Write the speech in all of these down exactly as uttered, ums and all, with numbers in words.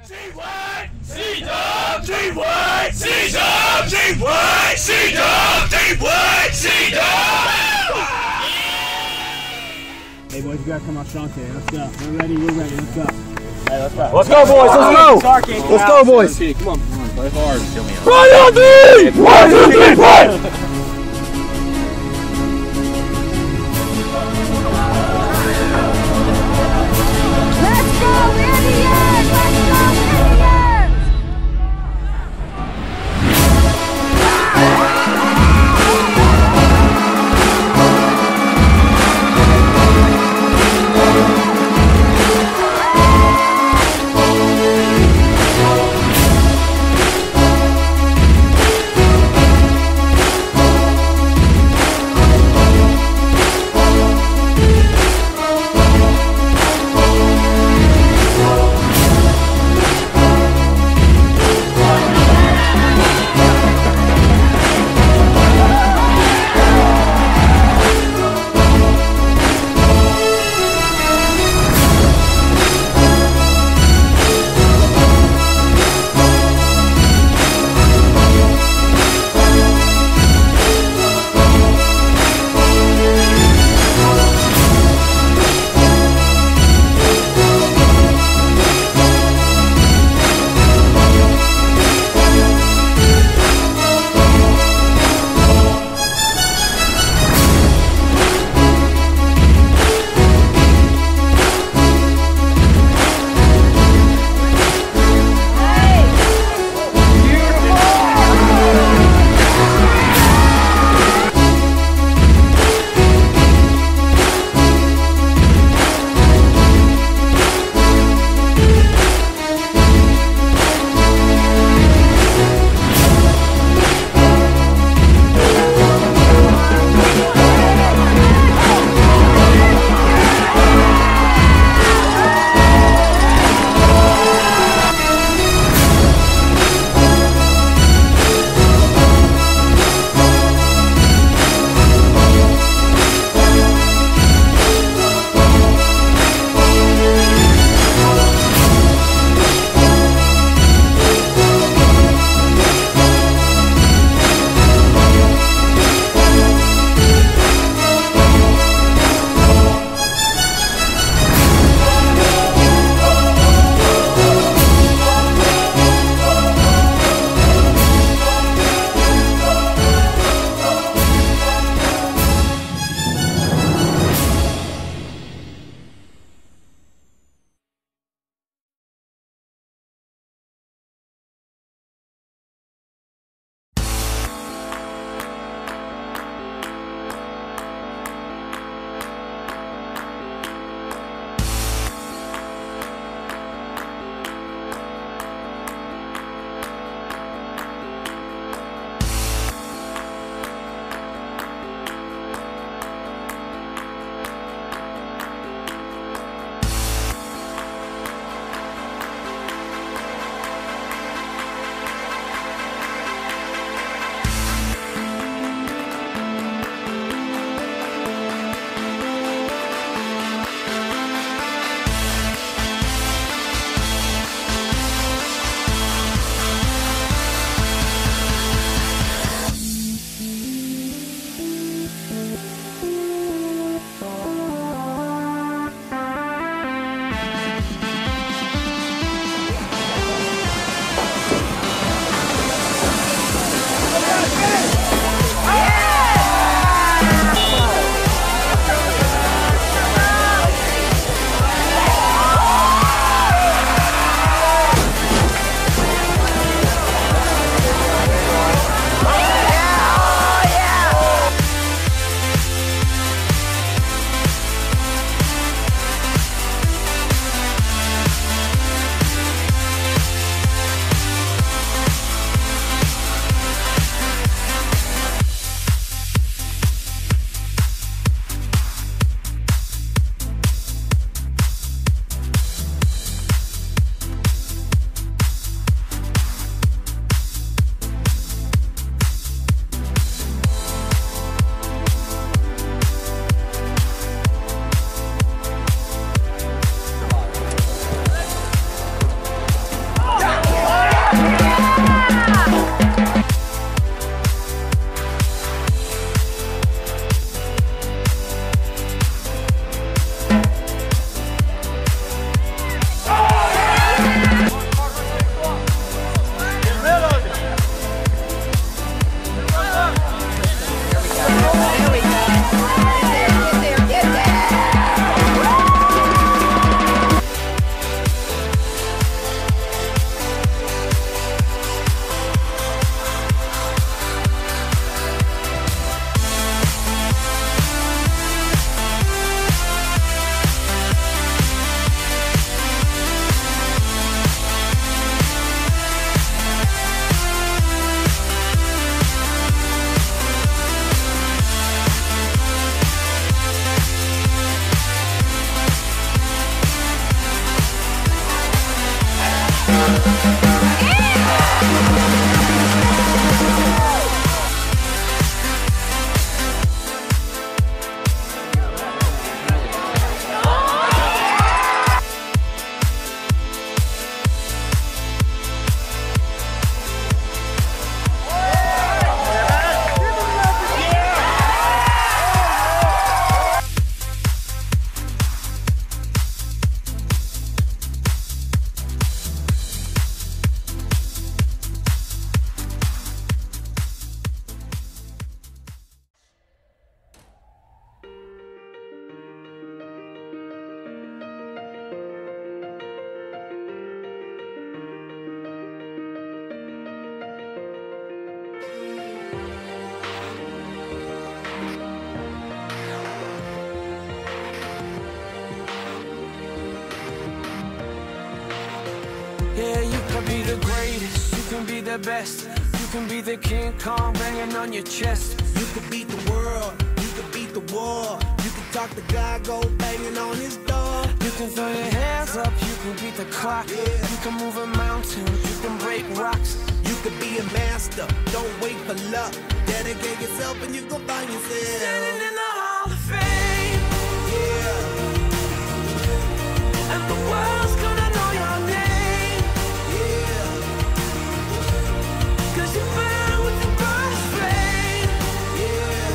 C-Word! C-Dub! C-Word! C-Dub! C-Word! C-Dub! C-Word! C-Dub! Hey boys, you gotta come out strong today. Let's go. We're ready, we're ready. Let's go. Hey, let's go. Let's go, boys. Let's go. Let's go, boys. Come on. Come on, play hard. Run on me! One, two, three, play! Let's go, Indians! Let's go, Indians! Yeah, you can be the greatest, you can be the best. You can be the King Kong banging on your chest. You could beat the world, you could beat the war. You can talk to God, go banging on his door. You can throw your hands up, you can beat the clock. Yeah. You can move a mountain, you can break rocks. You could be a master, don't wait for luck. Dedicate yourself and you gon' find yourself Standing in the Hall of Fame. Yeah. And the world's gonna know your name. Yeah. Cause you burn with the brightest flame. Yeah.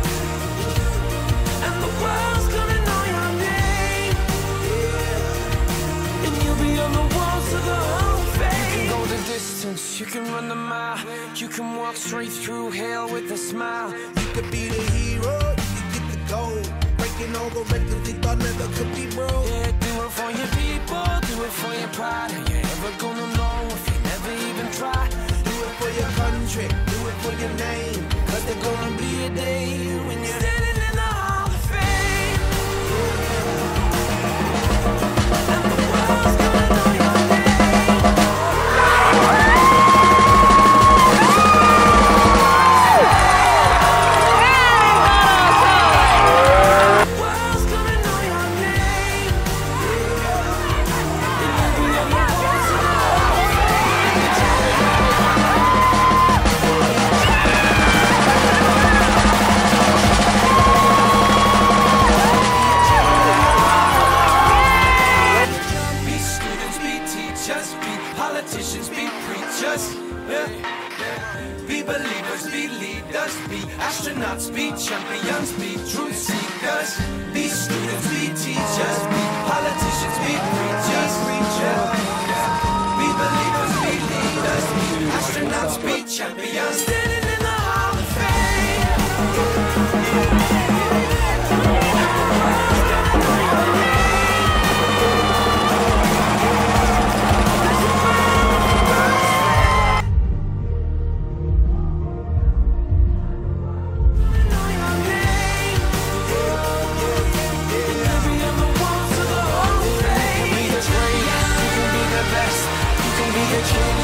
And the world's gonna know your name. Yeah. And you'll be on the walls of the Hall of Fame. You can go the distance, you can run the mile. You can walk straight through hell with a smile. You could be the hero, you could get the gold. Breaking all the records they thought never could be broke. Yeah, do it for your people, do it for your pride. Are you ever gonna know if you never even try? Do it for your country, do it for your name. Cause there's gonna be a day when you're standing in the Hall of Fame. And the world's gonna know your name. The world's gonna know your name. And you'll be on the walls of the Hall of Fame. Be students, be teachers, be politicians, be preachers. Yeah. Be believers, be leaders, be astronauts, be champions, be truth seekers. Be students, be teachers, be politicians, be preachers, preachers. Be believers, be leaders, be astronauts, be champions. Standing in the Hall of Fame. King